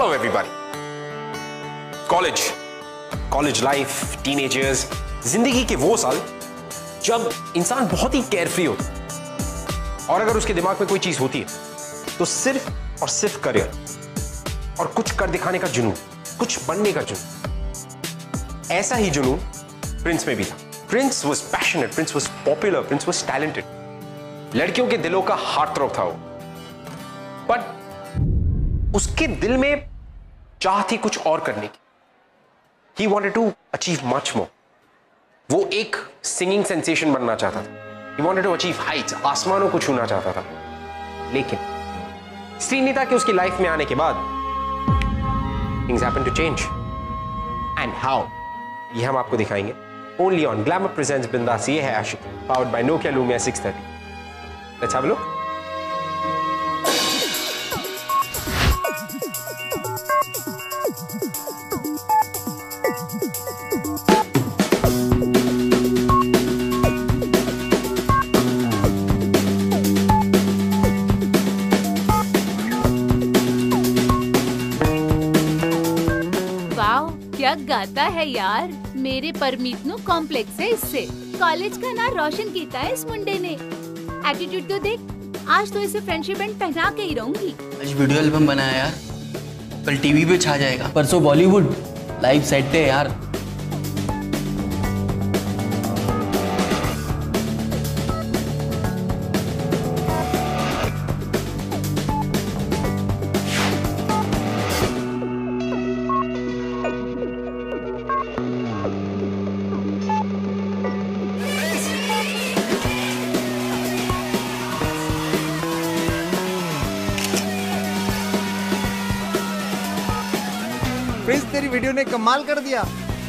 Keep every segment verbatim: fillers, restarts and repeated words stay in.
Hello everybody. College college life, teenagers, जिंदगी के वो साल जब इंसान बहुत ही केयरफ्री होता है और अगर उसके दिमाग में कोई चीज होती है तो सिर्फ और सिर्फ करियर और कुछ कर दिखाने का जुनून, कुछ बनने का जुनून। ऐसा ही जुनून प्रिंस में भी था। Prince was passionate, Prince was popular, Prince was talented. लड़कियों के दिलों का हार्ट थ्रॉब था वो, बट उसके दिल में चाह थी कुछ और करने की। He wanted to achieve much more. वो एक सिंगिंग सेंसेशन बनना चाहता था। He wanted to achieve heights, आसमानों को छूना चाहता था। लेकिन श्रीनिता के उसकी लाइफ में आने के बाद things happened to change. And how? ये हम आपको दिखाएंगे only on Glamour Presents Bindass. ये है आशिक, powered by Nokia Lumia six thirty. Let's have a look. क्या गाता है यार। मेरे परमीत नु कॉम्प्लेक्स है इससे। कॉलेज का नाम रोशन कीता है इस मुंडे ने। एटीट्यूड तो देख। आज तो इसे फ्रेंडशिप बैंड पहना के ही रहूंगी। आज वीडियो एल्बम बनाया यार, कल टीवी पे छा जाएगा। परसों बॉलीवुड लाइव सेट है यार। प्रिंस, तेरी वीडियो ने कमाल कर दिया।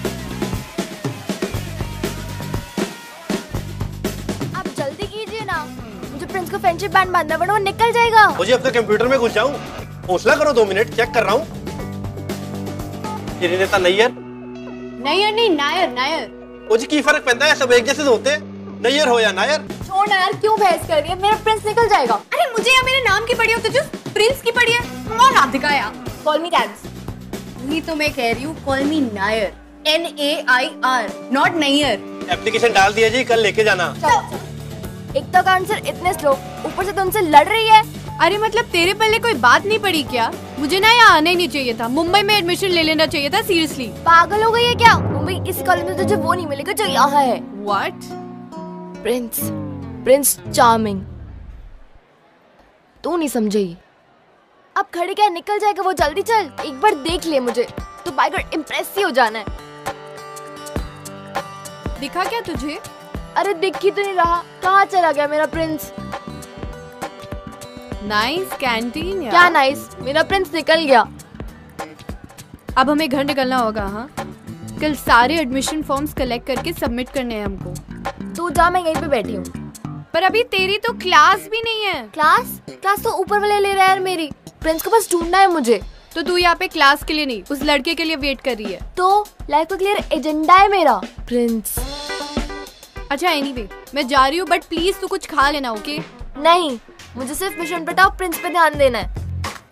आप जल्दी कीजिए ना, मुझे प्रिंस को फ्रेंडशिप बैंड बांधना पड़ा, वो निकल जाएगा। मुझे अपने कंप्यूटर में घुस जाऊं, हौसला करो, दो मिनट चेक कर रहा हूँ। श्रीनिता नैयर नैयर नहीं नायर नायर। मुझे की फर्क पैंदा है, सब एक जैसे होते हैं, नैयर हो या नायर। छोड़ ना यार, क्यों बहस कर रही है, मेरा प्रिंस निकल जाएगा। अरे मुझे या मेरे नाम की पड़ी हो तो जो प्रिंस की पड़ी है और राधिका यार। कॉल मी डैंस। वही तो मैं कह रही हूँ, call me Nair, N A I R, not Nayyar. Application डाल दिया जी, कल लेके जाना। एक तो का आंसर इतने स्लो, ऊपर से तुमसे लड़ रही है। अरे मतलब तेरे पल्ले कोई बात नहीं पड़ी क्या? मुझे ना यहाँ आना ही नहीं चाहिए था, मुंबई में एडमिशन ले लेना चाहिए था। सीरियसली पागल हो गई है क्या? मुंबई किसी कॉलेज में तुझे वो नहीं मिलेगा जो यहाँ है। व्हाट? Prince, Prince charming. तू नहीं समझेगी। अब खड़ी क्या, निकल जाएगा वो, जल्दी चल। एक बार देख ले मुझे, तो बाय गॉड इम्प्रेस ही हो जाना है। दिखा क्या तुझे? अरे दिख ही तो नहीं रहा, कहाँ चला गया मेरा प्रिंस? नाइस कैंटीन यार। क्या नाइस, मेरा प्रिंस निकल गया। अब हमें घर निकलना होगा। हाँ, कल सारे एडमिशन फॉर्म्स कलेक्ट करके सबमिट करने हैं हमको। तू जा, मैं यहीं पे बैठी हूँ। पर अभी तेरी तो क्लास भी नहीं है। क्लास क्लास तो ऊपर वाले ले रहा है यार मेरी। प्रिंस को बस ढूंढना है मुझे। तो तू यहाँ पे क्लास के लिए नहीं, उस लड़के के लिए वेट कर रही है। तो लाइफ का क्लियर एजेंडा है मेरा प्रिंस। अच्छा एनीवे, मैं जा रही हूँ, बट प्लीज तू कुछ खा लेना, ओके? नहीं, मुझे सिर्फ मिशन पे टॉप प्रिंस पे ध्यान देना है।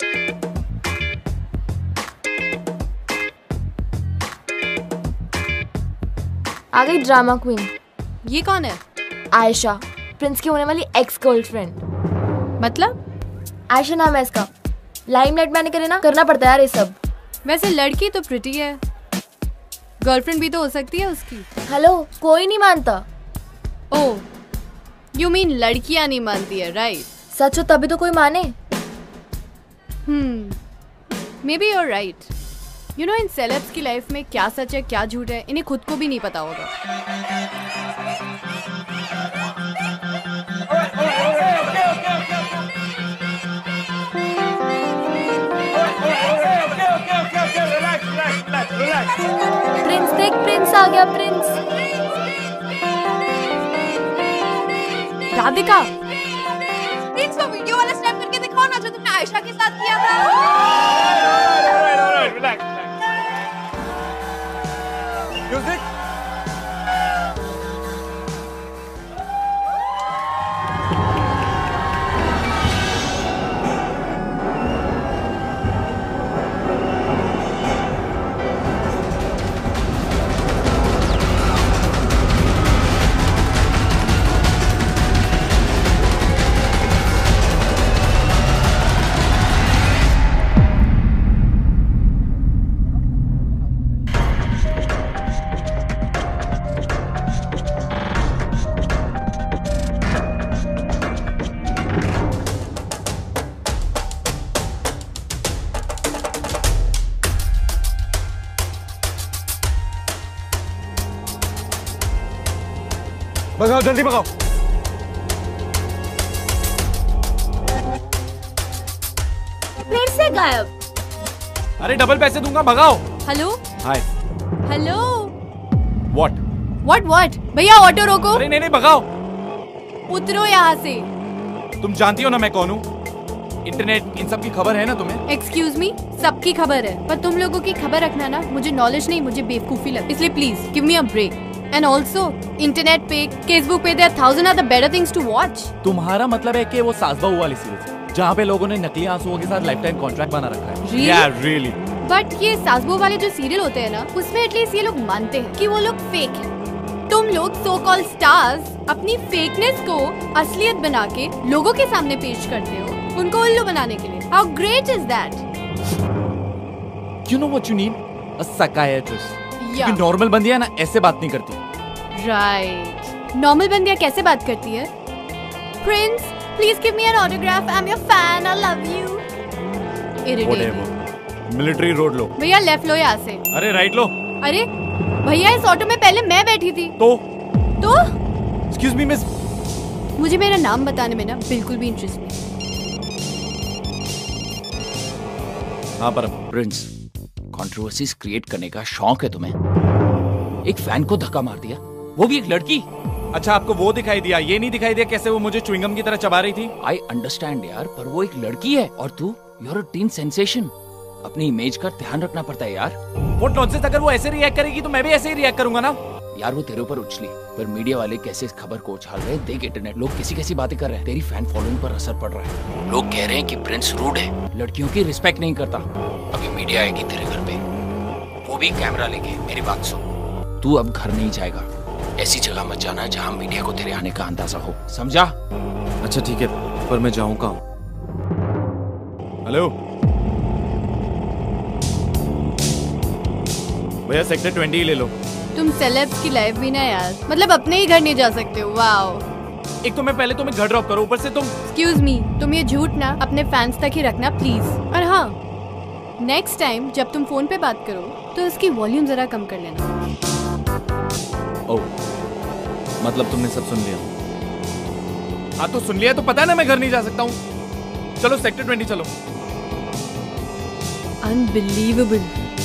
आ गई ड्रामा क्वीन। ये कौन है? आयशा, प्रिंस की होने वाली एक्स गर्लफ्रेंड। मतलब? आयशा नाम है इसका। लाइमलाइट में आने के लिए ना करना पड़ता है यार ये सब। वैसे लड़की तो प्रिटी है, गर्लफ्रेंड भी तो हो सकती है उसकी। हेलो, कोई नहीं मानता। ओह, यू मीन लड़कियां नहीं मानती है, राइट? सच हो तभी तो कोई माने। Hmm, maybe you're right. You know, इन सेलेब्स की लाइफ में क्या सच है क्या झूठ है, इन्हें खुद को भी नहीं पता होगा। प्रिंस देख, प्रिंस आ गया। प्रिंस। राधिका, प्रिंस को वीडियो वाला स्नैप करके दिखाओ ना जो तुमने आयशा के साथ किया था। म्यूजिक। भगाओ जल्दी भगाओ। फिर से गायब। अरे डबल पैसे दूंगा, भगाओ। Hello hi. Hello what what what भैया ऑटो रोको। अरे नहीं नहीं भगाओ। उतरो यहाँ से। तुम जानती हो ना मैं कौन हूँ। इंटरनेट इन सब की खबर है ना तुम्हें? एक्सक्यूज मी, सबकी खबर है, पर तुम लोगों की खबर रखना ना मुझे नॉलेज नहीं, मुझे बेवकूफी लगती, इसलिए please give me a break. And also internet पे, फेसबुक पे there thousand other better things to watch. तुम्हारा मतलब है कि वो सास बहू वाली सीरीज जहाँ पे लोगों ने नकली आंसुओं के साथ लाइफ टाइम कॉन्ट्रैक्ट बना रखा है। Really? Yeah, really? बट ये सासबू वाले जो सीरियल होते हैं ना, उसमें एटलीस्ट ये लोग मानते हैं कि वो लोग फेक है। तुम लोग सो कॉल्ड स्टार्स अपनी फेकनेस को असलियत बना के लोगों के सामने पेश करते हो, उनको उल्लू बनाने के लिए। How great is that? You know what you need? A psychiatrist. Yeah. क्योंकि नॉर्मल बंदियां ना ऐसे बात नहीं करती। राइट, नॉर्मल बंदियां कैसे बात करती है? Prince, please give me an autograph, I am your fan, I love you. Irritating. Military road लो। भैया लेफ्ट लो यहाँ से। अरे राइट लो। अरे भैया इस ऑटो में पहले मैं बैठी थी। तो तो एक्सक्यूज मी मिस, मुझे मेरा नाम बताने में ना बिल्कुल भी इंटरेस्ट नहीं। हाँ पर प्रिंस, कंट्रोवर्सीज क्रिएट करने का शौक है तुम्हें? एक फैन को धक्का मार दिया, वो भी एक लड़की। अच्छा आपको वो दिखाई दिया, ये नहीं दिखाई दिया कैसे वो मुझे च्युइंगम की तरह चबा रही थी? आई अंडरस्टैंड यार, पर वो एक लड़की है और तू you are a teen sensation. अपनी इमेज का ध्यान रखना पड़ता है यार। वो नॉनसेंस, अगर वो ऐसे रिएक्ट करेगी तो मैं भी ऐसे ही रिएक्ट करूंगा ना। यार वो तेरे ऊपर उछली, पर मीडिया वाले कैसे इस खबर को उछाल रहे हैं देख। इंटरनेट लोग कैसी कैसी बातें कर रहे हैं, तेरी फैन फॉलोइंग पर असर पड़ रहा है। लोग कह रहे हैं कि प्रिंस रूड है, लड़कियों की रिस्पेक्ट नहीं करता। अभी मीडिया आएगी तेरे घर पे, वो भी कैमरा लेके। मेरी बात सुन, तू अब घर नहीं जाएगा, ऐसी जगह मत जाना जहाँ मीडिया को तेरे आने का अंदाजा हो, समझा? अच्छा ठीक है, पर मैं जाऊँ कहाँ? हेलो भैया, सेक्टर ट्वेंटी ही ले लो। तुम सेलेब्स की लाइफ भी ना यार, मतलब अपने ही घर नहीं जा सकते हो। वाओ। एक तो मैं पहले तुम्हें घर ड्रॉप करूं, ऊपर से तुम। एक्सक्यूज मी, तुम ये झूठ ना अपने फैंस तक ही रखना प्लीज। और हाँ, नेक्स्ट टाइम जब तुम फोन पे बात करो तो इसकी वॉल्यूम जरा कम कर लेना। ओह, मतलब तुमने सब सुन लिया? हाँ तो सुन लिया तो पता है ना मैं घर नहीं जा सकता हूँ। चलो सेक्टर ट्वेंटी चलो। अनबिलीवेबल।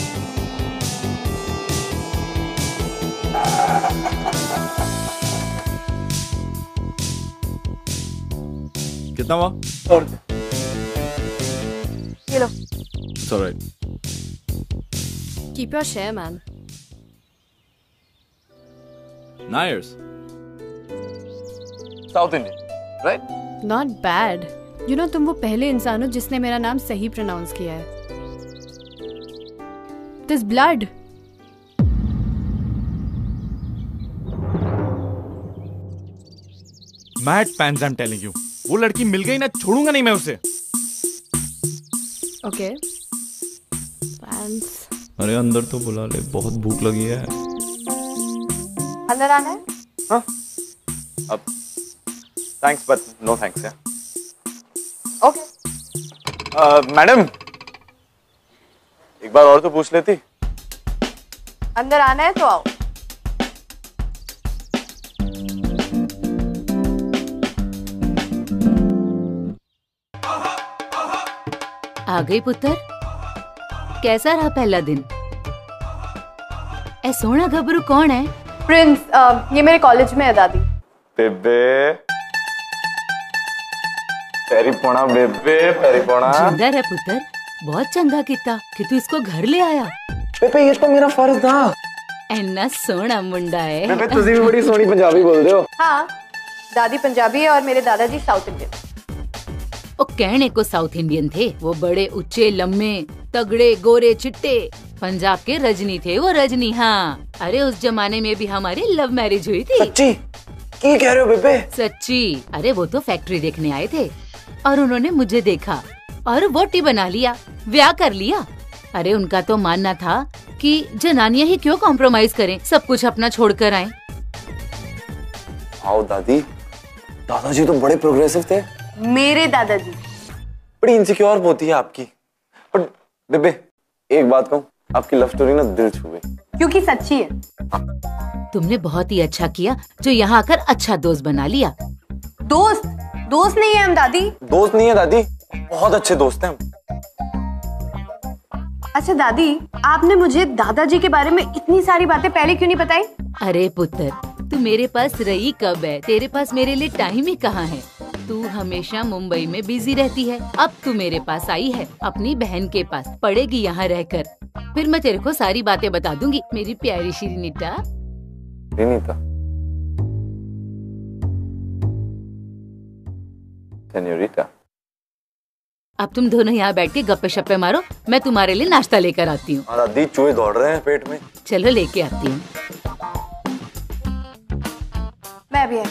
कितना हुआ? और ये लो। It's all right. Keep your share, man. Nice. South Indian, right? Not bad. You know, तुम वो पहले इंसान हो जिसने मेरा नाम सही प्रोनाउंस किया है। This blood. Mad fans, I'm telling you. वो लड़की मिल गई ना, छोड़ूंगा नहीं मैं उसे। Okay. Fans. अरे अंदर तो बुला ले, बहुत भूख लगी है। अंदर आना है? हाँ, अब थैंक्स बट नो थैंक्स यार। ओके। मैडम, एक बार और तो पूछ लेती। अंदर आना है तो आओ। आ गई पुत्र, कैसा रहा पहला दिन? ए सोना घबरू कौन है? प्रिंस, uh, ये मेरे कॉलेज में है दादी। बेबे पैरी पोना, बेबे पैरी पोना। जिंदा रह पुत्र, बहुत चंगा किता कि तू इसको घर ले आया। बेबे ये तो मेरा फर्ज था। इन्ना सोना मुंडा है। बेबे तुझी भी बड़ी सोनी पंजाबी बोल रहे हो। हाँ, दादी पंजाबी है और मेरे दादाजी साउथ इंडियन। वो कहने को साउथ इंडियन थे, वो बड़े ऊंचे लम्बे तगड़े गोरे चिट्टे पंजाब के रजनी थे। वो रजनी, हाँ। अरे उस जमाने में भी हमारी लव मैरिज हुई थी। सच्ची? क्या कह रहे हो बेबे? सच्ची। अरे वो तो फैक्ट्री देखने आए थे और उन्होंने मुझे देखा और वोटी बना लिया, ब्याह कर लिया। अरे उनका तो मानना था कि जनानियां ही क्यों कॉम्प्रोमाइज करें, सब कुछ अपना छोड़ कर आए। आओ दादी, दादाजी तो बड़े प्रोग्रेसिव थे। मेरे दादाजी बड़ी इनसिक्योर होती है आपकी। पर बेबे एक बात कहूँ, आपकी लव स्टोरी ना दिल छू गई। क्योंकि सच्ची है। तुमने बहुत ही अच्छा किया जो यहाँ आकर अच्छा दोस्त बना लिया। दोस्त दोस्त नहीं है हम दादी। दोस्त नहीं है दादी, बहुत अच्छे दोस्त हैं हम। अच्छा दादी, आपने मुझे दादाजी के बारे में इतनी सारी बातें पहले क्यों नहीं बताई? अरे पुत्र, तू मेरे पास रही कब है? तेरे पास मेरे लिए टाइम ही कहाँ है? तू हमेशा मुंबई में बिजी रहती है। अब तू मेरे पास आई है, अपनी बहन के पास पड़ेगी यहाँ रहकर। फिर मैं तेरे को सारी बातें बता दूंगी, मेरी प्यारी श्रीनीता। श्रीनीता, सेन्योरिटा। अब तुम दोनों यहाँ बैठ के गप्पे शप्पे मारो, मैं तुम्हारे लिए नाश्ता लेकर आती हूँ। दादी चूहे दौड़ रहे हैं पेट में। चलो लेके आती हूँ। मैं भी है।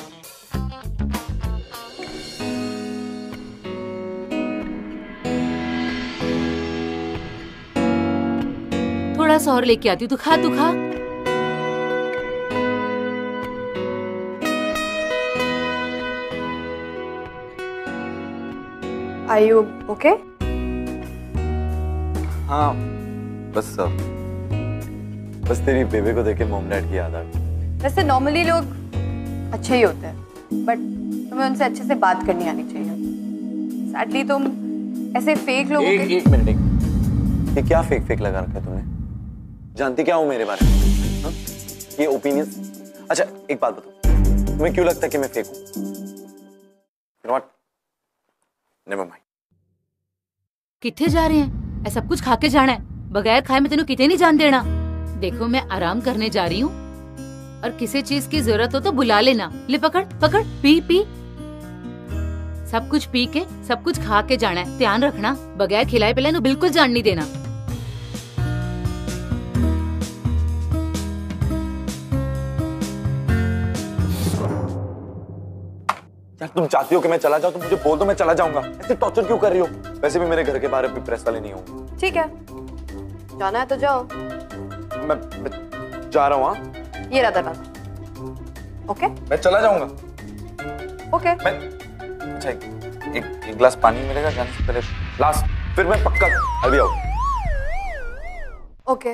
थोड़ा सा और लेके आती हूँ, तू खा तू खा। Are you okay? हाँ, बस सब बस तेरी बेबे को देखे मॉम डैड की याद आ गई। वैसे नॉर्मली लोग अच्छे ही होते हैं, बट तुम्हें उनसे अच्छे से बात करनी आनी चाहिए। सैडली तुम ऐसे फेक लोगों एक, के एक मिनट एक ये क्या फेक फेक लगा रखा है तुमने? जानती क्या हूँ मेरे बारे में? हा? ये ओपिनियन। अच्छा एक बात बताओ, तुम्हें क्यों लगता है कि मैं फेक हूँ? Not never mind. किथे जा रहे हैं? ऐसा कुछ खा के जाना है? बगैर खाए मैं तेनों किते नहीं जान देना। देखो मैं आराम करने जा रही हूँ, और किसी चीज की जरूरत हो तो बुला लेना। ले पकड़ पकड़, पी पी। सब कुछ पी के सब कुछ खा के जाना है। ध्यान रखना, बगैर खिलाए पिलाए नु बिल्कुल जान नहीं देना। यार तुम चाहती हो कि मैं चला जाऊं तो मुझे बोल दो, मैं चला जाऊंगा। ऐसे टॉर्चर क्यों कर रही हो? वैसे भी मेरे घर के बाहर भी प्रेस वाले नहीं होंगे। ठीक है, जाना है तो जाओ। मैं, मैं जा रहा हूँ। हाँ ये रहा दरवाजा। ओके मैं चला जाऊंगा। ओके मैं अच्छा एक, एक, एक गिलास पानी मिलेगा जाने से पहले? लास्ट, फिर मैं पक्का अभी आऊँ। ओके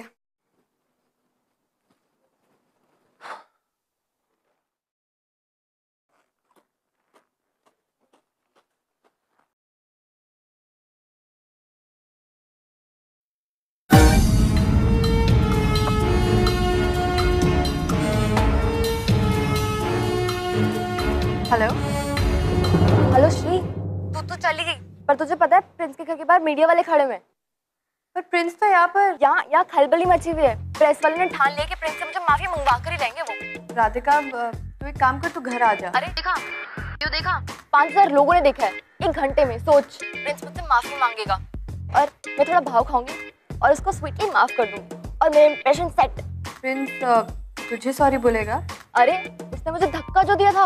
हेलो हेलो श्री, तू तो चली गई, पर तुझे पता है प्रिंस के घर के बाहर मीडिया वाले खड़े हुए हैं। पर प्रिंस तो यहाँ पर यहाँ यहाँ खलबली मची हुई है। प्रेस वाले ने ठान लिया कि प्रिंस से मुझे माफी मंगवा कर ही रहेंगे वो। राधिका, तू एक काम कर, तू घर आ जा। अरे देखा, क्यों देखा? पाँच हजार लोगों ने देखा है एक घंटे में। सोच, प्रिंस मुझसे माफी मांगेगा और मैं थोड़ा भाव खाऊंगी और उसको स्वीटली माफ कर दूंगी और मेरा इंप्रेशन सेट। प्रिंस तुझे सॉरी बोलेगा? अरे उसने मुझे धक्का जो दिया था।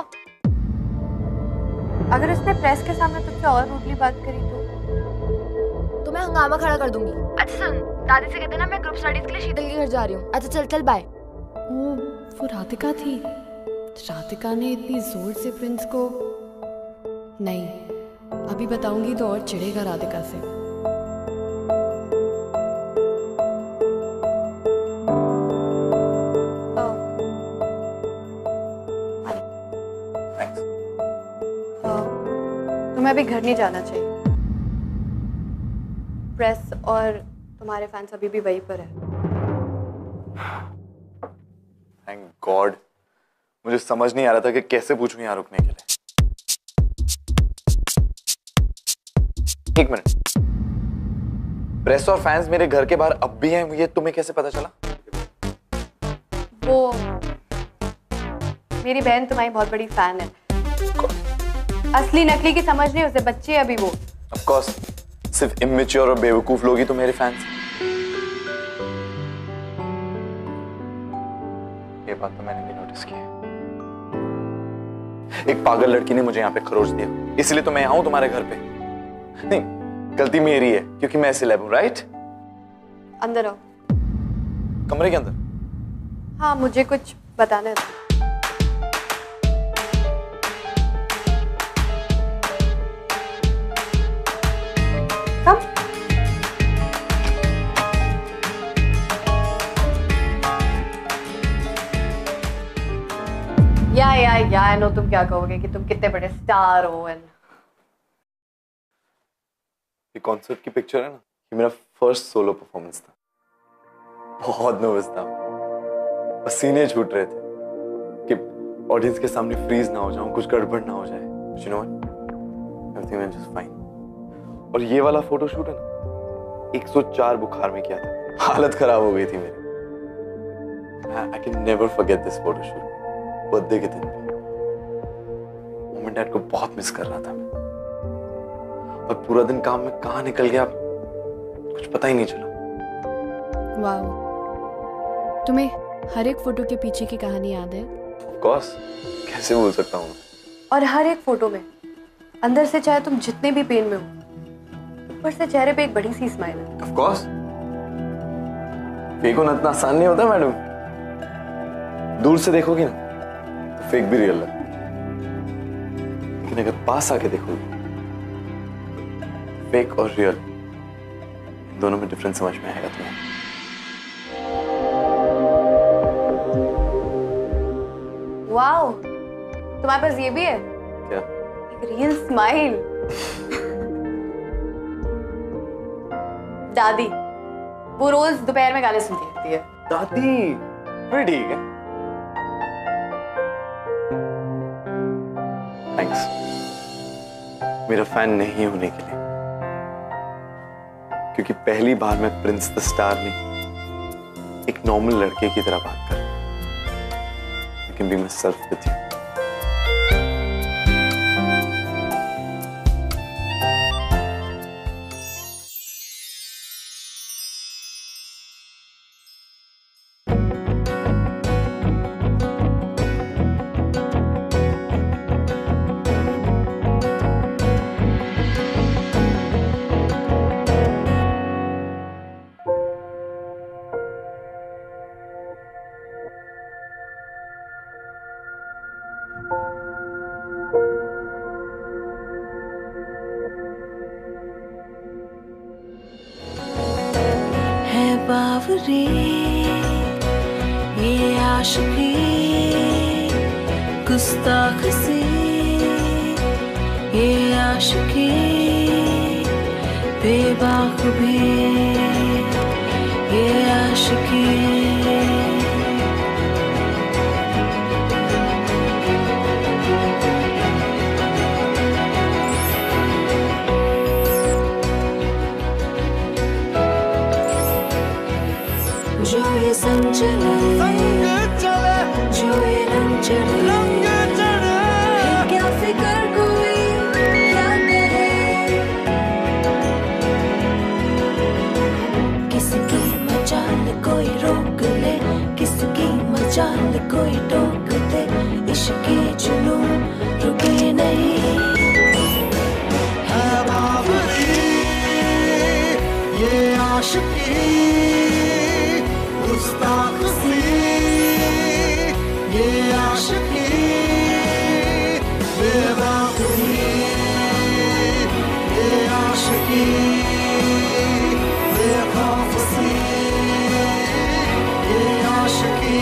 अगर उसने प्रेस के सामने तुझसे और रूडली बात करी तो तो मैं हंगामा खड़ा कर दूंगी। अच्छा सुन, दादी से कहते ना मैं ग्रुप स्टडीज के लिए शीतल के घर जा रही हूँ। अच्छा चल चल बाय। वो वो राधिका थी। राधिका ने इतनी जोर से प्रिंस को नहीं, अभी बताऊंगी तो और चिढ़ेगा राधिका से। तुम्हें अभी घर नहीं जाना चाहिए। प्रेस और तुम्हारे फैंस अभी भी वहीं पर है। Thank God. मुझे समझ नहीं आ रहा था कि कैसे पूछूं यहाँ रुकने के लिए। एक मिनट, प्रेस और फैंस मेरे घर के बाहर अब भी हैं, ये तुम्हें कैसे पता चला? वो मेरी बहन तुम्हारी बहुत बड़ी फैन है। असली नकली की समझ नहीं, उसे बच्चे अभी वो। Of course, सिर्फ इमेच्योर और बेवकूफ लोग ही तो मेरे फैंस। ये बात तो मैंने भी नोटिस की है। एक पागल लड़की ने मुझे यहाँ पे खरोच दिया, इसलिए तो मैं यहाँ हूँ तुम्हारे घर पे। नहीं, गलती मेरी है क्योंकि मैं सेलेब हूँ, राइट? अंदर आओ। कमरे के अंदर? हाँ, मुझे कुछ बताना है। या आई नो तुम क्या कहोगे कि तुम कितने बड़े स्टार हो एंड ये कॉन्सर्ट की पिक्चर है ना, ये मेरा फर्स्ट सोलो परफॉर्मेंस था। बहुत नर्वस था, पसीने छूट रहे थे कि ऑडियंस के सामने फ्रीज ना हो जाऊं, कुछ गड़बड़ ना हो जाए। You know what, everything went just fine. और ये वाला फोटोशूट है ना, एक सौ चार बुखार में किया था, हालत खराब हो गई थी मेरी। I can never forget this photoshoot. Birthday के दिन पे मम्मी डैड को बहुत मिस कर रहा था मैं, और पूरा दिन काम में कहाँ निकल गया कुछ पता ही नहीं चला। वाओ, तुम्हें हर एक फोटो के पीछे की कहानी याद है? ऑफ कोर्स, कैसे भूल सकता हूँ। और हर एक फोटो में अंदर से चाहे तुम जितने भी पेन में हो, ऊपर से चेहरे पे एक बड़ी सी स्माइल है। ऑफ कोर्स, फेक होना इतना आसान नहीं होता मैडम। दूर से देखोगी ना तो फेक भी रियल लगता है, लेकिन अगर पास आके देखोगी फेक और रियल दोनों में डिफरेंस समझ में आएगा तुम्हें। वाओ, तुम्हारे पास ये भी है क्या? एक रियल स्माइल। दादी वो रोज दोपहर में गाने सुनती रहती है। दादी फिर ठीक है, थैंक्स मेरा फैन नहीं होने के लिए, क्योंकि पहली बार मैं प्रिंस द स्टार नहीं एक नॉर्मल लड़के की तरह बात कर, लेकिन भी मैं सेल्फ विद यू। बावरी ये आशिकी गुस्ताख सी ये आशिकी बेबाक भी ये आशिकी जो ये संग चले जो ये रंग चढ़े क्या फिक्र कोई क्या कहे किसकी मजाल कोई रोक ले किसकी मजाल कोई टोक दे इश्क की जुनून रुके नहीं है बावरी ये आशिकी गुस्ताख सी ये आशिकी बेवकूफी ये आशिकी बेखौफ सी ये आशिकी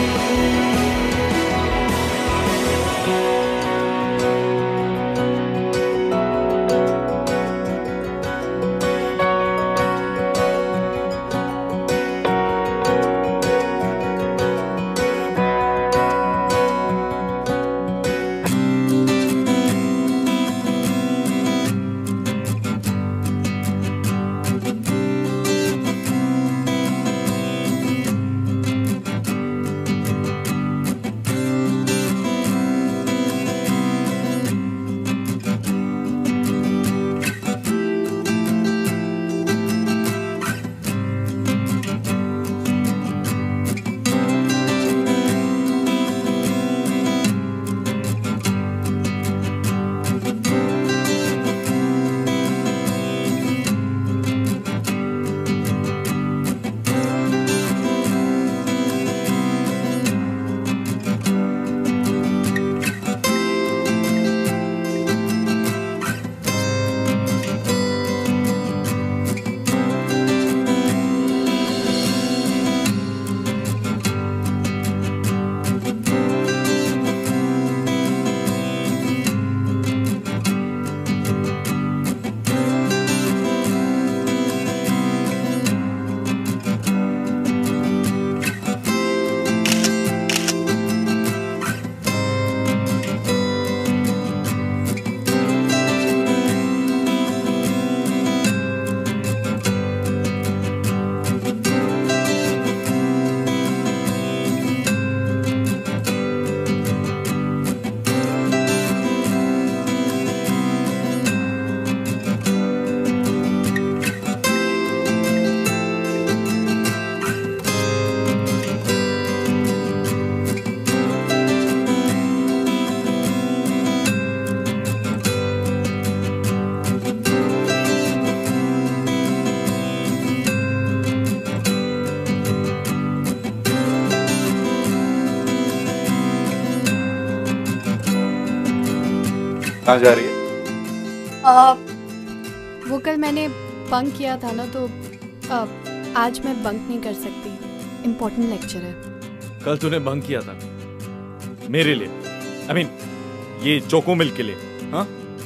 कहाँ जा रही है? आ, वो कल मैंने बंक किया था ना, तो आ, आज मैं बंक नहीं कर सकती। इम्पोर्टेंट लेक्चर है। कल तूने बंक किया था मेरे लिए, आई मीन ये चोको मिल्क के लिए। हाँ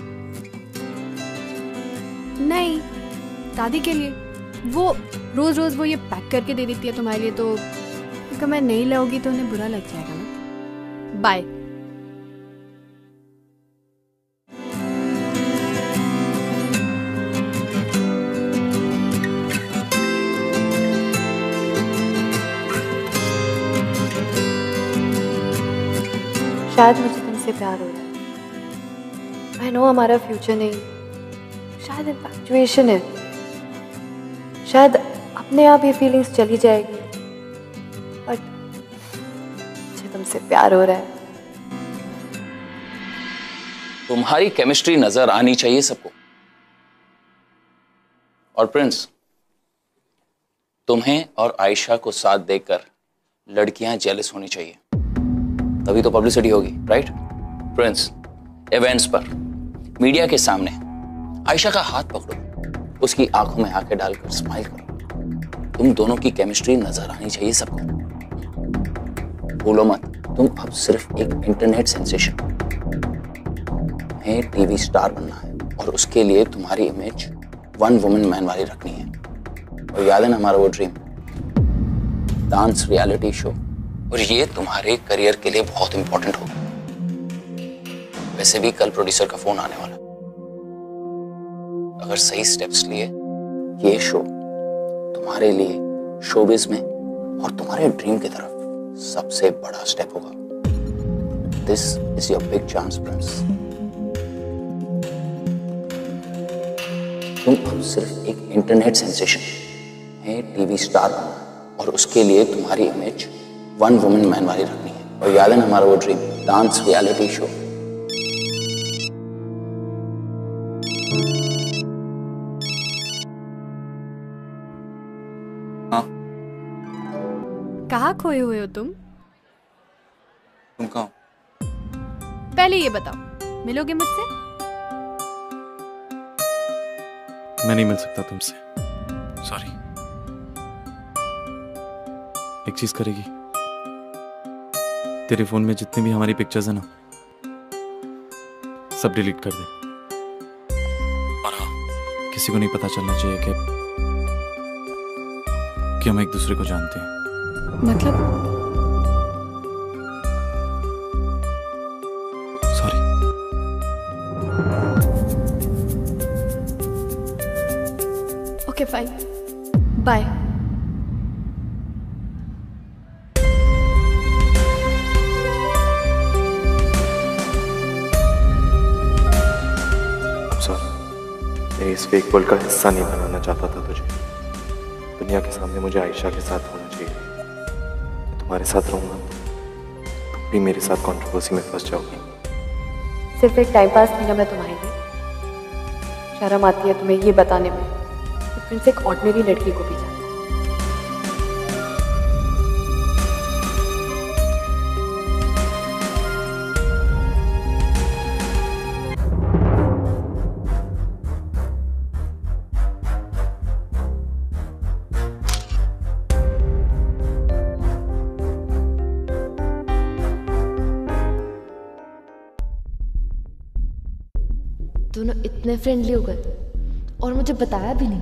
नहीं, दादी के लिए। वो रोज रोज वो ये पैक करके दे देती है तुम्हारे लिए, तो अगर मैं नहीं लाऊंगी तो उन्हें बुरा लग जाएगा ना। बाय। शायद मुझे तुमसे प्यार हो रहा है। आई नो हमारा फ्यूचर नहीं, शायद इन्फैक्चुएशन है। शायद अपने आप ये फीलिंग्स चली जाएगी, बट मुझे तुमसे प्यार हो रहा है। तुम्हारी केमिस्ट्री नजर आनी चाहिए सबको। और प्रिंस, तुम्हें और आयशा को साथ देखकर लड़कियां जेलस होनी चाहिए, तभी तो पब्लिसिटी होगी, राइट? प्रिंस, इवेंट्स पर मीडिया के सामने आयशा का हाथ पकड़ो, उसकी आंखों में आंखें डालकर स्माइल करो। तुम दोनों की केमिस्ट्री नजर आनी चाहिए सबको। भूलो मत, तुम अब सिर्फ एक इंटरनेट सेंसेशन, तुम्हें टीवी स्टार बनना है, और उसके लिए तुम्हारी इमेज वन वुमन मैन वाली रखनी है। और याद है ना हमारा वो ड्रीम, डांस रियलिटी शो, और ये तुम्हारे करियर के लिए बहुत इंपॉर्टेंट होगा। वैसे भी कल प्रोड्यूसर का फोन आने वाला, अगर सही स्टेप्स लिए ये शो तुम्हारे लिए शोबिज में और तुम्हारे ड्रीम की तरफ सबसे बड़ा स्टेप होगा। This is your big chance Prince. तुम अब सिर्फ एक इंटरनेट सेंसेशन है, टीवी स्टार बनना, और उसके लिए तुम्हारी इमेज वन वुमन मैन वाली रखनी है। और याद है ना हमारा वो ड्रीम, डांस रियलिटी शो। हाँ, कहाँ खोए हुए हो तुम? तुम कहाँ? पहले ये बताओ, मिलोगे मुझसे? मैं नहीं मिल सकता तुमसे, सॉरी। एक चीज करेगी, तेरे फोन में जितने भी हमारी पिक्चर्स है ना, सब डिलीट कर दे। और हाँ, किसी को नहीं पता चलना चाहिए कि कि हम एक दूसरे को जानते हैं। मतलब? सॉरी। Okay fine, bye. मैं इस फेक वर्ल्ड का हिस्सा नहीं बनाना चाहता था तुझे। दुनिया के सामने मुझे आयशा के साथ होना चाहिए। मैं तुम्हारे साथ रहूंगा, तुम भी मेरे साथ कंट्रोवर्सी में फंस जाओगी। सिर्फ एक टाइम पास नहीं ना मैं तुम्हारे लिए। शर्म आती है तुम्हें ये बताने में कि प्रिंस एक ऑर्डिनरी लड़की को भी जानता है। दोनों इतने फ्रेंडली हो गए और मुझे बताया भी नहीं।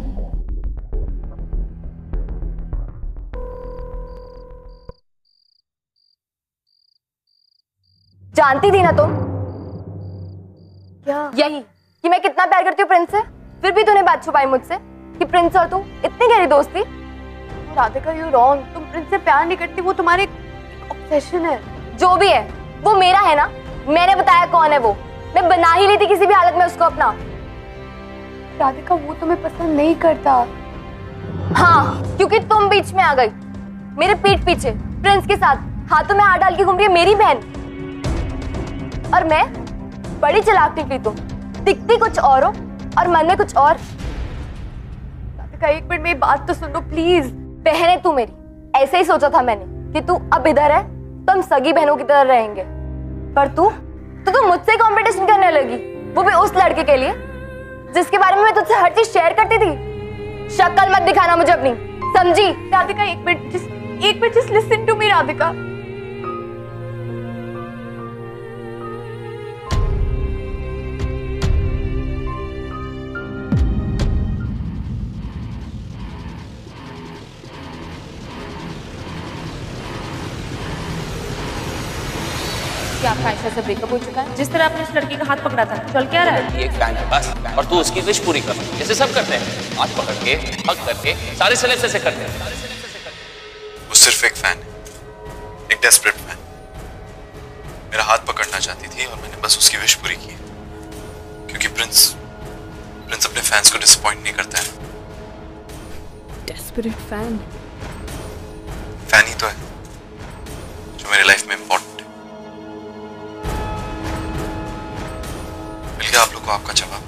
जानती थी ना तुम क्या यही कि मैं कितना प्यार करती हूँ प्रिंस से, फिर भी तूने बात छुपाई मुझसे कि प्रिंस और तुम इतनी गहरी दोस्ती। राधिका यू रॉन्ग, तुम प्रिंस से प्यार नहीं करती, वो तुम्हारे ऑब्सेशन है। जो भी है वो मेरा है ना, मैंने बताया कौन है वो, मैं बना ही ली थी किसी भी हालत में उसको अपना। राधिका वो तुम्हें पसंद नहीं करता। हाँ, क्योंकि तुम बीच में आ गई मेरे पीठ पीछे प्रिंस के साथ हाथों में हाथ डाल के घूम रही है मेरी बहन, और मैं बड़ी चालाक निकली तुम, दिखती कुछ और हो और मन में कुछ और। राधिका एक मिनट मेरी बात तो सुनो प्लीज। बहन है तू मेरी, ऐसे ही सोचा था मैंने कि तू अब इधर है तो हम सगी बहनों की तरह रहेंगे, पर तू तो तुम मुझसे कंपटीशन करने लगी। वो भी उस लड़के के लिए जिसके बारे में मैं तुझसे हर चीज शेयर करती थी। शक्ल मत दिखाना मुझे अपनी, समझी? राधिका एक मिनट, just एक minute, just listen to me Radhika. क्या आपका आयशा से ब्रेकअप हो चुका है? जिस तरह आपने उस लड़की का हाथ पकड़ा था, चल क्या रहा है? ये एक फैन है बस, और तू उसकी विश पूरी कर, जैसे सब करते हैं, हाथ पकड़ के, हग करके, सारे सेलेब्स ऐसे करते हैं। वो सिर्फ एक फैन है, एक डेस्परेट फैन। मेरा हाथ पकड़ना चाहती थी और मैंने बस उसकी विश पूरी की, क्योंकि प्रिंस प्रिंस अपने फैंस को डिसअपॉइंट नहीं करता है। डेस्परेट फैन फैन ही तो है जो मेरी लाइफ में इम्पोर्टेंट। आप लोग को आपका जवाब।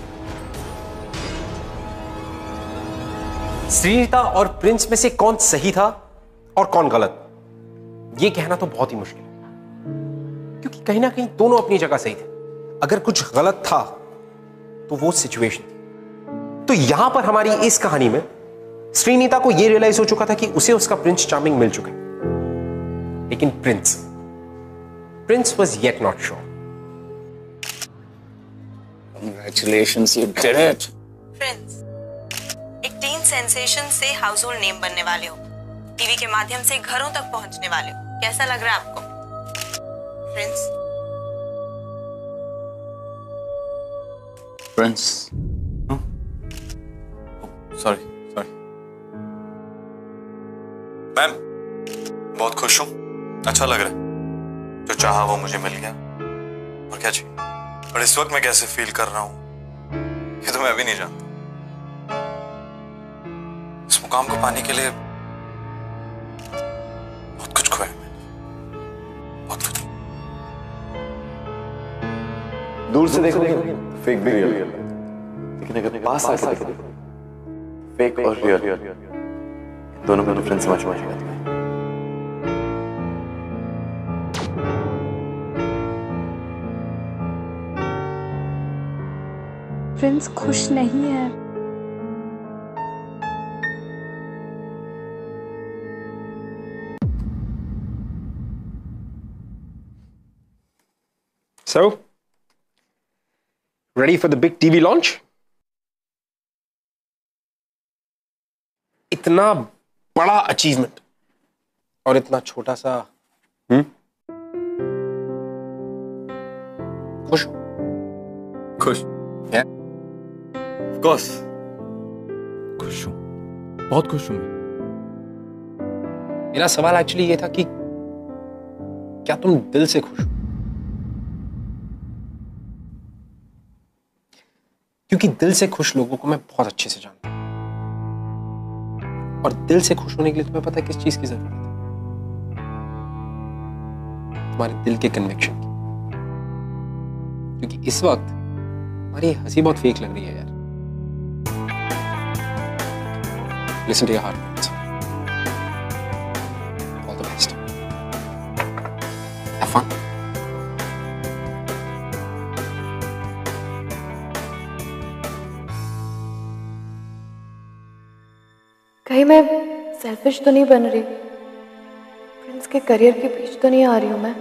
श्रीनीता और प्रिंस में से कौन सही था और कौन गलत, यह कहना तो बहुत ही मुश्किल है, क्योंकि कहीं ना कहीं दोनों अपनी जगह सही थे। अगर कुछ गलत था तो वो सिचुएशन थी। तो यहां पर हमारी इस कहानी में श्रीनीता को यह रियलाइज हो चुका था कि उसे उसका प्रिंस चार्मिंग मिल चुका है, लेकिन Prince Prince was yet not sure. Congratulations, you did it. Friends, एक टीन सेंसेशन से हाउस होल्ड नेम बनने वाले हो, टीवी के माध्यम से घरों तक पहुंचने वाले हो। कैसा लग रहा है आपको? Friends? Prince. Sorry sorry ma'am, बहुत खुश हूँ, अच्छा लग रहा है। जो चाहा वो मुझे मिल गया, और क्या चाहिए? और इस वक्त मैं कैसे फील कर रहा हूं ये तो मैं भी नहीं जानता। इस मुकाम को पाने के लिए बहुत कुछ खोया मैंने, बहुत कुछ। दूर से देखोगे फेक भी रियल, लेकिन अगर पास आके देखो फेक और रियल, दोनों में डिफरेंस समझ में आएगा। प्रिंस खुश नहीं है। So, ready for the big TV launch? इतना बड़ा अचीवमेंट और इतना छोटा सा हम्म खुश खुश yeah. Of course. खुश हूं, बहुत खुश हूं। मेरा सवाल एक्चुअली ये था कि क्या तुम दिल से खुश हो? क्योंकि दिल से खुश लोगों को मैं बहुत अच्छे से जानता हूं, और दिल से खुश होने के लिए तुम्हें पता है किस चीज की जरूरत है? तुम्हारे दिल के कन्विक्शन की। क्योंकि इस वक्त हमारी हंसी बहुत फेक लग रही है यार। Listen to your heart. All the best. Have fun. कहीं मैं सेल्फिश तो नहीं बन रही? प्रिंस के करियर के बीच तो नहीं आ रही हूं मैं?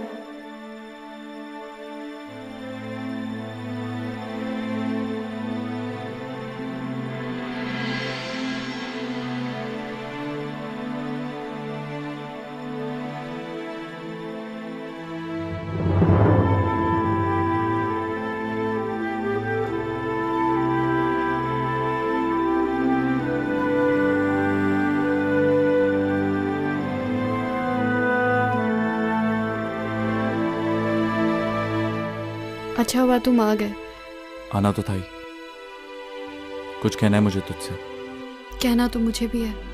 अच्छा हुआ तुम आ गए। आना तो था ही। कुछ कहना है मुझे तुझसे? कहना तो मुझे भी है।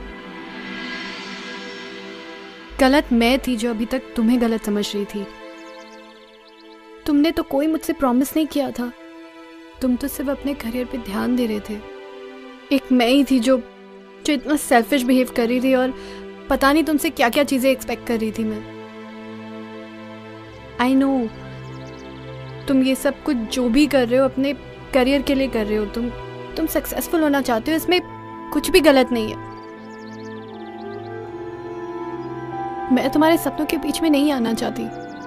गलत मैं थी जो अभी तक तुम्हें गलत समझ रही थी। तुमने तो कोई मुझसे प्रॉमिस नहीं किया था, तुम तो सिर्फ अपने करियर पे ध्यान दे रहे थे। एक मैं ही थी जो जो इतना सेल्फिश बिहेव कर रही थी, और पता नहीं तुमसे क्या क्या चीजें एक्सपेक्ट कर रही थी मैं। आई नो तुम ये सब कुछ जो भी कर रहे हो अपने करियर के लिए कर रहे हो। तुम तुम सक्सेसफुल होना चाहते हो, इसमें कुछ भी गलत नहीं है। मैं तुम्हारे सपनों के बीच में नहीं आना चाहती।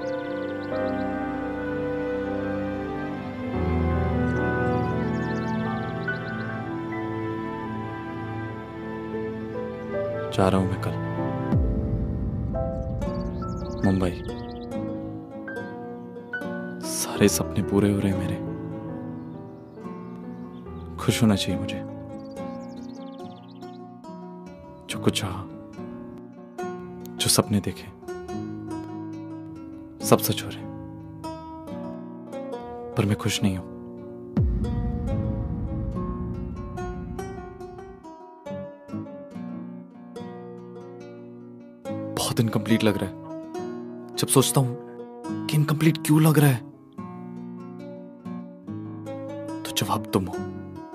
जा रहा हूं मैं कल मुंबई। सारे सपने पूरे हो रहे हैं मेरे। खुश होना चाहिए मुझे। जो कुछ चाहा, जो सपने देखे, सब सच हो रहे, पर मैं खुश नहीं हूं। बहुत इनकम्प्लीट लग रहा है। जब सोचता हूं कि इनकम्प्लीट क्यों लग रहा है, तो जवाब तुम हो।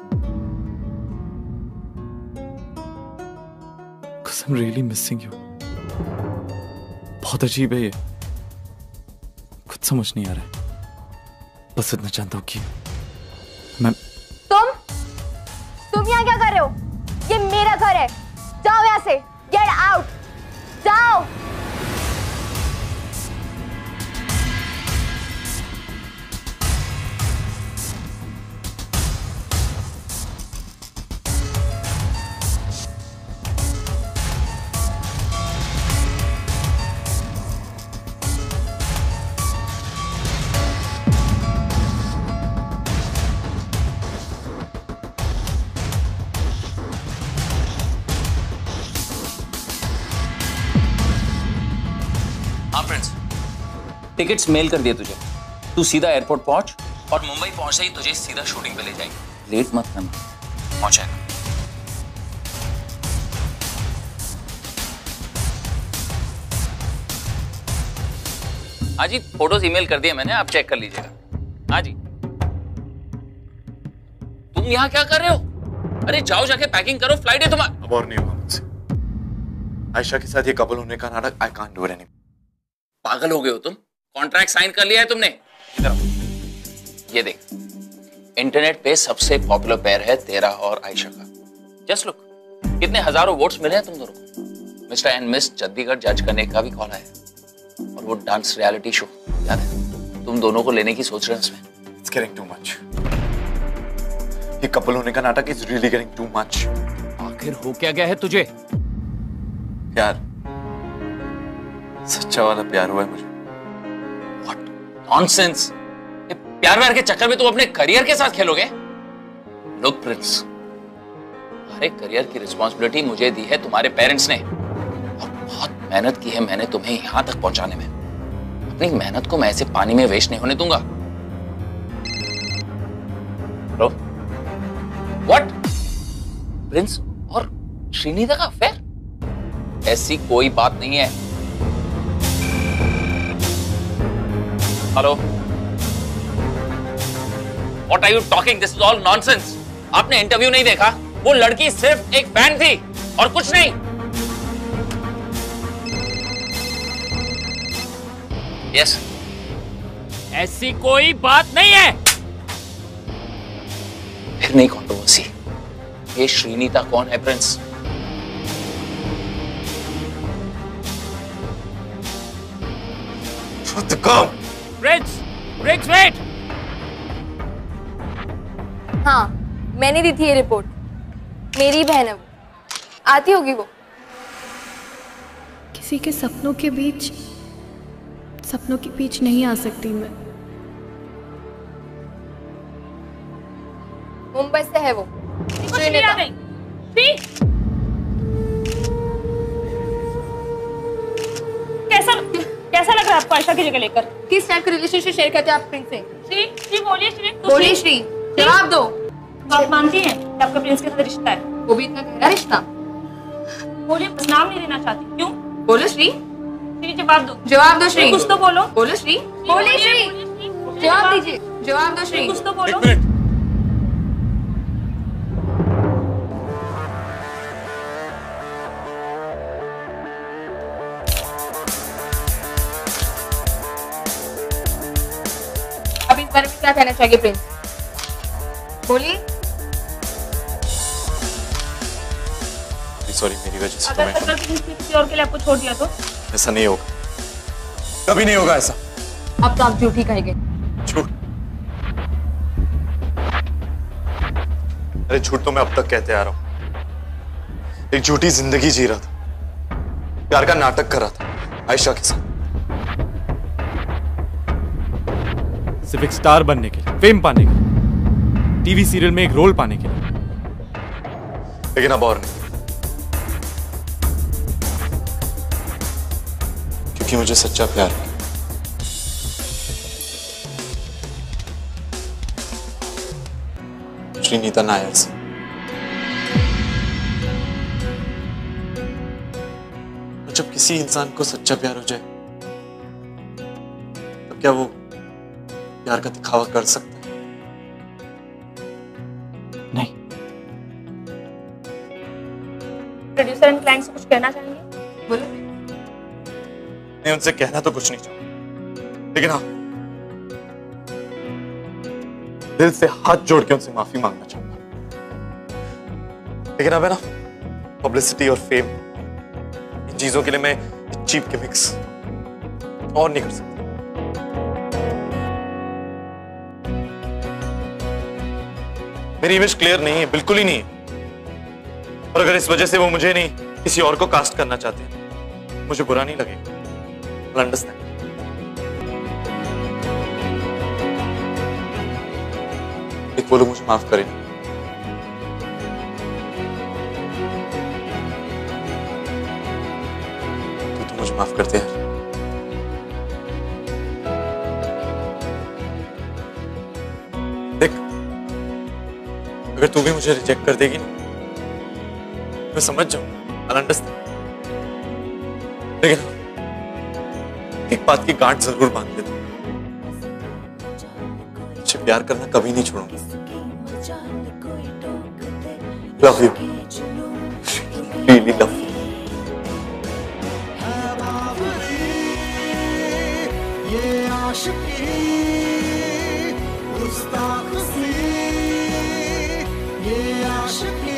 Cause I'm really missing you. बहुत अजीब है ये, कुछ समझ नहीं आ रहा है। बस इतना जानता हूं कि मैं तुम तुम यहाँ क्या कर रहे हो? ये मेरा घर है, जाओ यहाँ से। गेट आउट, जाओ। टिकट्स मेल कर दिए तुझे। तू सीधा एयरपोर्ट पहुंच और मुंबई पहुंचते ही तुझे सीधा शूटिंग पे ले जाएंगे। लेट मत करना, पहुंचेगा। हाँ जी, फोटोज ईमेल कर दिए मैंने, आप चेक कर लीजिएगा। हाँ जी। तुम यहाँ क्या कर रहे हो? अरे जाओ जाके पैकिंग करो, फ्लाइट है तुम्हारा। अब और नहीं होगा मुझसे। आयशा के साथ ये कपल होने का नाटक I can't do it anymore. पागल हो गए हो तुम? कॉन्ट्रैक्ट साइन कर लिया है तुमने? इधर आओ, ये देख, इंटरनेट पे सबसे पॉपुलर पेयर है तेरा और आयशा का। जस्ट लुक, कितने हजारों वोट्स मिले हैं तुम दोनों को। मिस्टर एंड मिस चंडीगढ़ जज करने का भी कॉल आया, और वो डांस रियलिटी शो याद है, तुम दोनों को लेने की सोच रहे हैं उसमें। It's getting too much. ये कपल होने का नाटक is really getting too much. आखिर हो क्या गया है तुझे? प्यार, सच्चा वाला प्यार हुआ है मुझे। What nonsense! ये प्यार व्यार के चक्कर में तुम अपने करियर के साथ खेलोगे? Look प्रिंस, तुम्हारे करियर की रिस्पॉन्सिबिलिटी मुझे दी है तुम्हारे पेरेंट्स ने, और बहुत मेहनत की है मैंने तुम्हें यहां तक पहुंचाने में। अपनी मेहनत को मैं ऐसे पानी में वेस्ट नहीं होने दूंगा। Hello, what? प्रिंस और श्रीनिधा का अफेयर? ऐसी कोई बात नहीं है। Hello, what are you talking? This is all nonsense. आपने इंटरव्यू नहीं देखा? वो लड़की सिर्फ एक फैन थी और कुछ नहीं। यस, ऐसी कोई बात नहीं है। फिर नहीं कंट्रोवर्सी। ये श्रीनिता कौन है प्रिंस? Prince, Prince wait. हाँ, मैंने दी थी ये रिपोर्ट। मेरी बहन है वो, आती होगी वो। किसी के सपनों के बीच सपनों के बीच नहीं आ सकती मैं। मुंबई से है वो। श्रीनिता। कैसा कैसा लग रहा है आपको आयशा की जगह लेकर? किस टाइप का रिलेशनशिप शेयर करते हैं आप प्रिंस से? श्री, श्री बोलिए श्री। बोलिए श्री, जवाब दो। आप मानती हैं कि आपका प्रिंस के साथ रिश्ता है? वो भी इतना गहरा रिश्ता? बोलिए, बस नाम नहीं लेना चाहती। क्यों? बोलो श्री। श्री जवाब दो। जवाब दो श्री। कुछ तो बोलो। बोलो श्री। बोलिए श्री। जवाब दीजिए। जवाब दो श्री। कुछ तो बोलो। क्या कहना चाहिए प्रिंस? बोलिए। सॉरी, मेरी वजह से अगर अगर प्रिंस ने किसी और के लिए आपको छोड़ दिया तो? ऐसा नहीं होगा, कभी नहीं होगा ऐसा। अब तो आप झूठ ही कहेंगे। झूठ? अरे झूठ तो मैं अब तक कहते आ रहा हूं। एक झूठी जिंदगी जी रहा था, प्यार का नाटक कर रहा था आयशा के साथ, सिर्फ एक स्टार बनने के लिए, फेम पाने के लिए, टीवी सीरियल में एक रोल पाने के लिए। लेकिन अब और नहीं, क्योंकि मुझे सच्चा प्यार है। श्रीनीता नायर से। और जब किसी इंसान को सच्चा प्यार हो जाए तो क्या वो प्यार का दिखावा कर सकता है? नहीं। प्रोड्यूसर एंड क्लाइंट से कुछ कहना चाहेंगे? बोलो। नहीं, उनसे कहना तो कुछ नहीं चाहूंगा, लेकिन हाँ, दिल से हाथ जोड़ के उनसे माफी मांगना चाहूंगा। लेकिन अब है ना, पब्लिसिटी और फेम, इन चीजों के लिए मैं चीप गिमिक्स और नहीं कर सकता। मेरी इमेज क्लियर नहीं है, बिल्कुल ही नहीं है। और अगर इस वजह से वो मुझे नहीं किसी और को कास्ट करना चाहते हैं, मुझे बुरा नहीं लगेगा। I'll understand. एक बोलो मुझे माफ करें। तू तो मुझे माफ करते यार। देख, अगर तू भी मुझे रिजेक्ट कर देगी ना, मैं समझ जाऊं, I'll understand. लेकिन एक बात की गांठ जरूर बांध देता, मुझे प्यार करना कभी नहीं छोड़ूंगा। Love you, really love you. ये आशिकी, गुस्ताखी, ये आशिकी,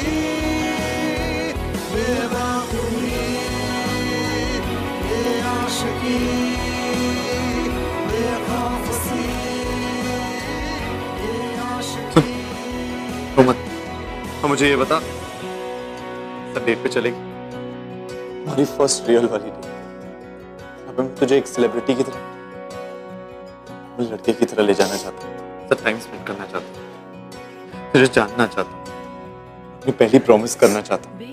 बेवकूफी, ये आशिकी, बेखौफी, ये आशिकी। तो मत, तो मुझे ये बता, सब डेट पे चलेगी? हमारी फर्स्ट रियल वाली डेट। अब मैं तुझे एक सेलिब्रिटी की तरह, लड़के की तरह ले जाना चाहता हूँ, सब टाइम स्पेंड करना चाहता हूँ, तुझे जानना चाहता हूँ, अपनी पहली प्रॉमिस करना चाहता हूँ।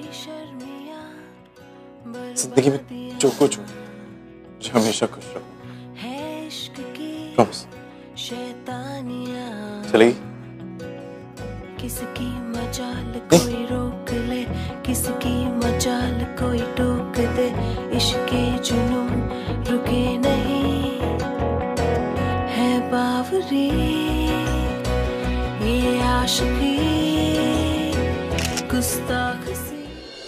जिंदगी में जो कुछ हो, मुझे हमेशा खुश रखो। प्रॉमिस। चलेगी? किसकी मजाल कोई रोक ले, किसकी मजाल कोई टोक दे, इश्के जुनून रुके नहीं है बावरी, ये आशिकी, गुस्ताख सी।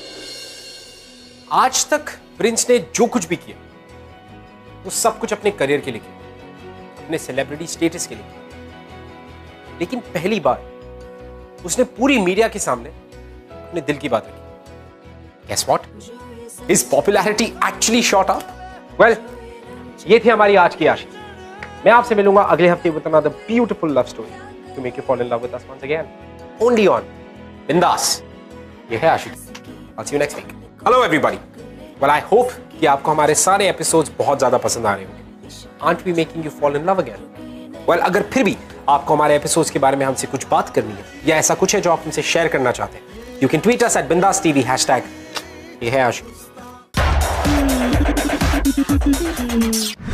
आज तक प्रिंस ने जो कुछ भी किया वो सब कुछ अपने करियर के लिए किया, अपने सेलिब्रिटी स्टेटस के लिए किया। लेकिन पहली बार उसने पूरी मीडिया के सामने अपने दिल की बात रखी। Guess what? His popularity actually shot up. Well, ये थी हमारी आज की आशिकी। मैं आपसे मिलूंगा अगले हफ्ते with another beautiful love story to make you fall in love with us once again. Only on बिंदास। ये है आशिकी। I'll see you next week. Hello everybody. Well, I hope कि आपको हमारे सारे एपिसोड्स बहुत ज्यादा पसंद आ रहे होंगे। Aren't we making you fall in love again? Well, अगर फिर भी आपको हमारे एपिसोड्स के बारे में हमसे कुछ बात करनी है या ऐसा कुछ है जो आप हमसे शेयर करना चाहते हैं, you can tweet us at Bindass TV hashtag Yeh Hai Aashiqui.